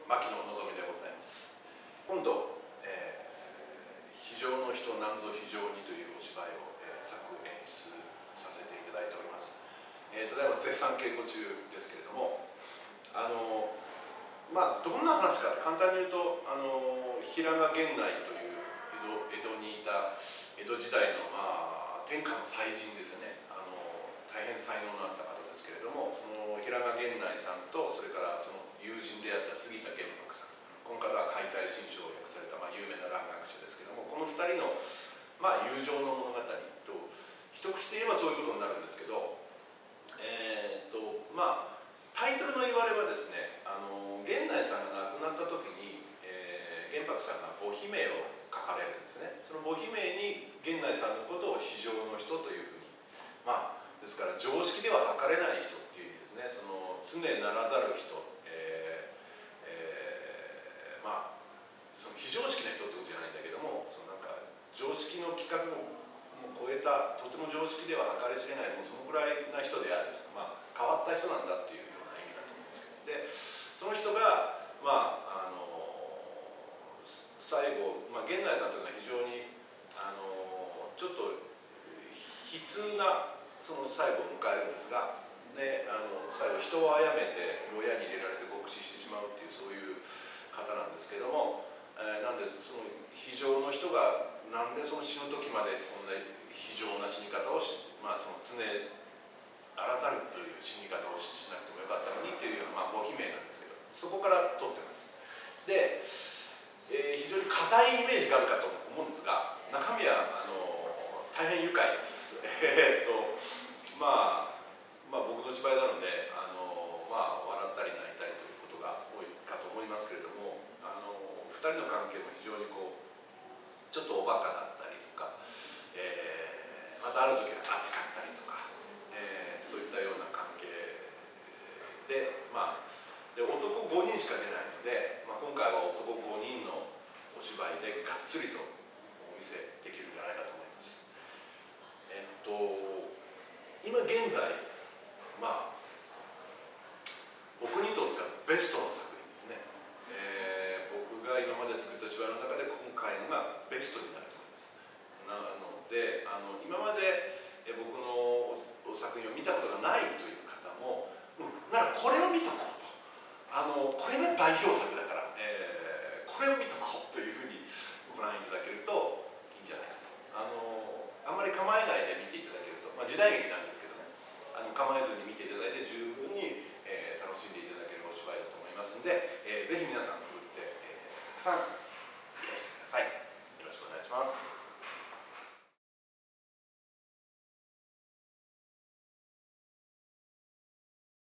牧野のぞみでございます。今度、非常の人なんぞ非常にというお芝居を、作演出させていただいております。ただいま絶賛稽古中ですけれども、どんな話かって簡単に言うと、平賀源内という江戸にいた江戸時代の、天下の才人ですよね。大変才能のあった方ですけれども、その平賀源内さんとそれからその友人であった杉田玄白さん、この方は解体新書を訳された、有名な蘭学者ですけれども、この2人の、友情の物語と一口で言えばそういうことになるんですけど、タイトルの言われはですね、源内さんが亡くなった時に、玄白さんが母姫を書かれるんですね。その母姫に源内さんのことを非常の人というふうに、ですから常識では測れない人っていう意味ですね。その常ならざる人、その非常識な人ってことじゃないんだけども、そのなんか常識の規格を超えたとても常識では計り知れない、もうそのぐらいな人であると、変わった人なんだっていうような意味だと思うんですけど、でその人が最後、源内さんというのは非常にちょっと悲痛なその最後を迎えるんですが、最後人を殺めて牢屋に入れられて獄死してしまうっていうそういう方なんですけれども、なんでその非常の人がなんでその死ぬ時までそんな非常な死に方をその常あらざるという死に方をしなくてもよかったのにっていうような、母姫なんですけど、そこから取ってます。で、非常に硬いイメージがあるかと思うんですが、中身は大変愉快です。僕の芝居なので笑ったり泣いたりということが多いかと思いますけれども、2人の関係も非常にちょっとおバカだったりとか、またある時は熱かったりとか、そういったような関係で、で男5人しか出ないので、今回は男5人のお芝居でがっつりとお見せできるんじゃないかと思います。今現在、僕にとってはベストの作品ですね。僕が今まで作った芝居の中で今回のがベストになると思います。なので今まで僕の作品を見たことがないという方も、ならこれを見とこうと、これが代表作だから、これを見とこうというふうにご覧いただけるといいんじゃないかと。あんまり構えないで見ていただけると、時代劇なんですけどね、構えずに見ていただいて十分に、楽しんでいただけるお芝居だと思いますので、ぜひ皆さん振るって、たくさん